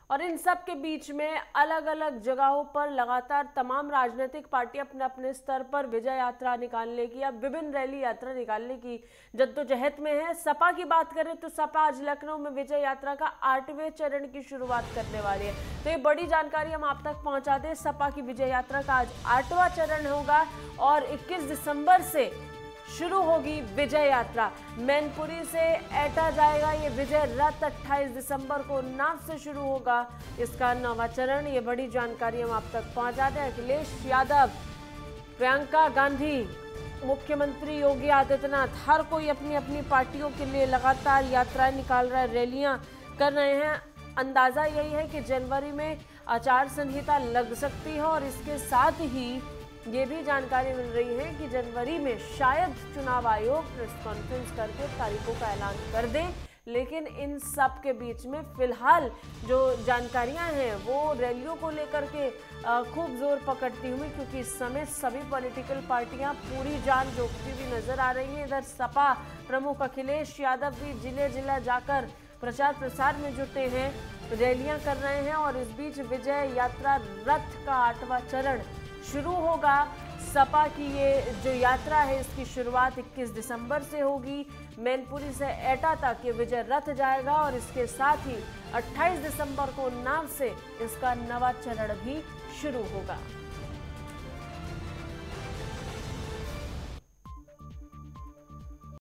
और इन सब के बीच में अलग अलग जगहों पर लगातार तमाम राजनीतिक पार्टी अपने अपने स्तर पर विजय यात्रा निकालने की या विभिन्न रैली यात्रा निकालने की जद्दोजहद में है। सपा की बात करें तो सपा आज लखनऊ में विजय यात्रा का 8वें चरण की शुरुआत करने वाली है। तो ये बड़ी जानकारी हम आप तक पहुंचा दें। सपा की विजय यात्रा का आज 8वां चरण होगा और 21 दिसंबर से शुरू होगी विजय यात्रा। मैनपुरी से एटा जाएगा ये विजय रथ। 28 दिसंबर को उन्नाव से शुरू होगा इसका 9वां चरण। ये बड़ी जानकारी हम आप तक पहुंचा दें। अखिलेश यादव, प्रियंका गांधी, मुख्यमंत्री योगी आदित्यनाथ, हर कोई अपनी अपनी पार्टियों के लिए लगातार यात्राएं निकाल रहा है, रैलियां कर रहे हैं। अंदाजा यही है कि जनवरी में आचार संहिता लग सकती है और इसके साथ ही ये भी जानकारी मिल रही है कि जनवरी में शायद चुनाव आयोग प्रेस कॉन्फ्रेंस करके तारीखों का ऐलान कर दे। लेकिन इन सब के बीच में फिलहाल जो जानकारियां हैं वो रैलियों को लेकर के खूब जोर पकड़ती हुई, क्योंकि इस समय सभी पॉलिटिकल पार्टियां पूरी जान जोखती हुई नजर आ रही हैं। इधर सपा प्रमुख अखिलेश यादव भी जिले जिला जाकर प्रचार प्रसार में जुटे हैं, रैलियां कर रहे हैं और इस बीच विजय यात्रा रथ का 8वां चरण शुरू होगा। सपा की ये जो यात्रा है इसकी शुरुआत 21 दिसंबर से होगी। मैनपुरी से एटा तक ये विजय रथ जाएगा और इसके साथ ही 28 दिसंबर को उन्नाव से इसका 9वां चरण भी शुरू होगा।